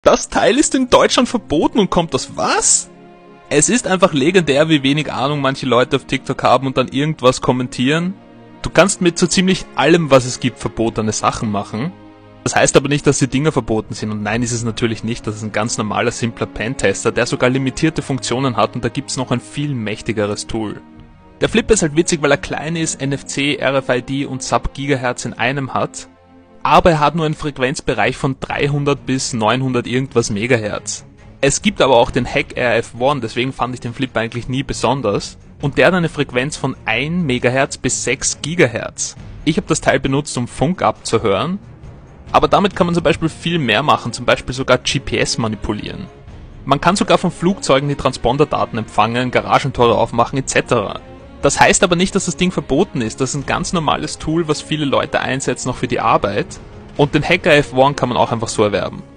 Das Teil ist in Deutschland verboten und kommt aus was? Es ist einfach legendär, wie wenig Ahnung manche Leute auf TikTok haben und dann irgendwas kommentieren. Du kannst mit so ziemlich allem, was es gibt, verbotene Sachen machen. Das heißt aber nicht, dass die Dinger verboten sind, und nein, ist es natürlich nicht. Das ist ein ganz normaler, simpler Pentester, der sogar limitierte Funktionen hat, und da gibt's noch ein viel mächtigeres Tool. Der Flip ist halt witzig, weil er klein ist, NFC, RFID und Sub-Gigahertz in einem hat, aber er hat nur einen Frequenzbereich von 300 bis 900 irgendwas Megahertz. Es gibt aber auch den Hack RF1, deswegen fand ich den Flip eigentlich nie besonders, und der hat eine Frequenz von 1 Megahertz bis 6 Gigahertz. Ich habe das Teil benutzt, um Funk abzuhören, aber damit kann man zum Beispiel viel mehr machen, zum Beispiel sogar GPS manipulieren. Man kann sogar von Flugzeugen die Transponderdaten empfangen, Garagentore aufmachen etc. Das heißt aber nicht, dass das Ding verboten ist. Das ist ein ganz normales Tool, was viele Leute einsetzen, auch für die Arbeit. Und den Hack RF1 kann man auch einfach so erwerben.